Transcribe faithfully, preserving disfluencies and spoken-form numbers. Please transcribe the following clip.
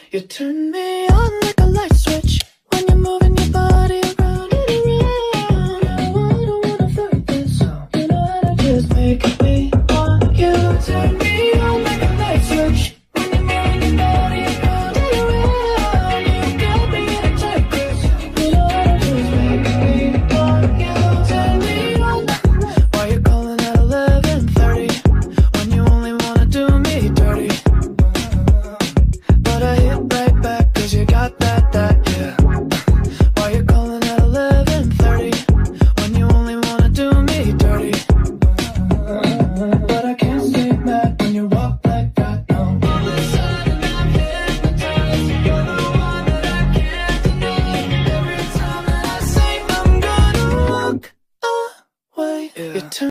You turn me on like a light switch when you move